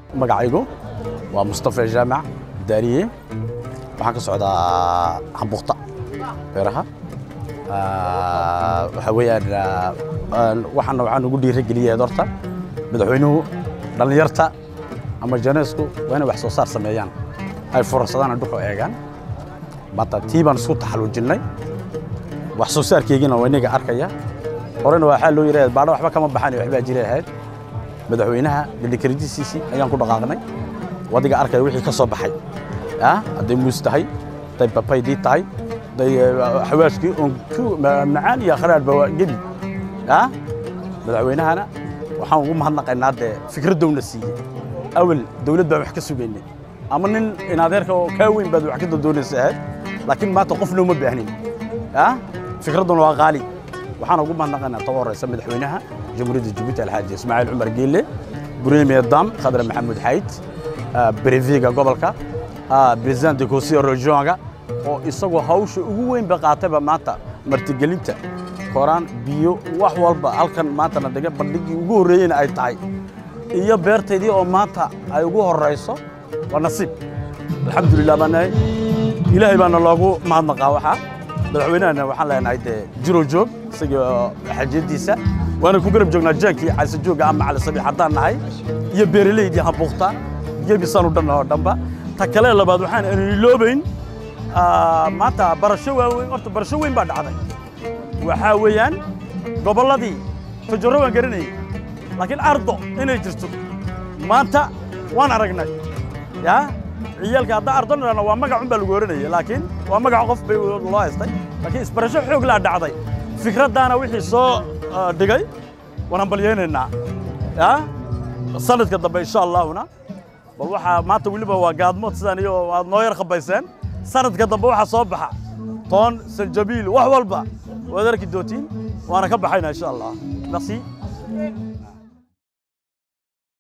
magacaygu waa Mustafa Jaamac Daariye waxaan ka socdaa Hambuqta beeraha waxa weeyaan waxaan ugu dhiirigeliyay doorta madaxweynuhu dhalinyarta ama janeesku waa inay wax soo saar sameeyaan ay fursadaan dhuxu eegaan maanta tiiban isku taxaluujinay wax soo saarkeegina waa inaga arkaya horena waxa loo yiraahdaa baadho waxba kama baxaan waxba jireeyahay madaxweynaha guddiga ayaan ku dhaqaaqnay wadiga arkay wixii ka soo baxay haday muustahay tay papaydi tahay day xawaaskii oo ku macaan iyo kharaad baa geli madaxweynahana waxaan ugu mahadnaqaynaa fikradowna siiyay awal dawladda wax ka sugeynay ama nin in adeerka oo ka weyn baad wax ka doonaysaa laakiin maanta qofna uma baahnin fikraduna waa qaali waxaan ugu mahadnaqaynaa tawaraysa madaxweynaha jamhuuriyadda Djibouti Alxaaji Ismaaciil Cumar Geelle Premier Dam Khadra Maxamuud Xayd Breviga gobolka president de Conseil Regional oo isagoo hawsha ugu weyn ba qaatay maanta martigelinta koraan biyo wax walba halkan maanta la dhigay bandhigii ugu horeeyay ay tahay iyo beerteedii oo maanta ay ugu horeyso waa nasiib alxamdulillah baanay ilaahay baana loogu mahadnaqaa waxa madaxweynahana waxaan leenahay jiro joog isagoo xajadiisa waana ku garab joognaa jaankii caysa jooga ama cali sabiix haddaan nahay iyo beeraleydii Hambuqta gebisaanu dhan oo dhanba ta kale labaad waxaan iloobayn maanta barasho weyn horta barasho weyn baa dhacday waxa weeyaan goboladii tajaro waan garanay laakiin ardo inay jirto maanta waan aragnay ciyalka hadda ardona waa magac un baa lagu oranayay laakiin waa magac qof bay loo haystay laakiin isbarasho xoog la dhacday fikradana wixii soo dhigay waan balyeynayna sanadka dambe insha Allahna bal waxa maanta waliba waa gaadmood sidaan iyo aad noo yar qabayseen sanadka dambe waxa soo baxa toon sanjabiil wax walba wadarki dootiin waana ka baxayna insha Allah merci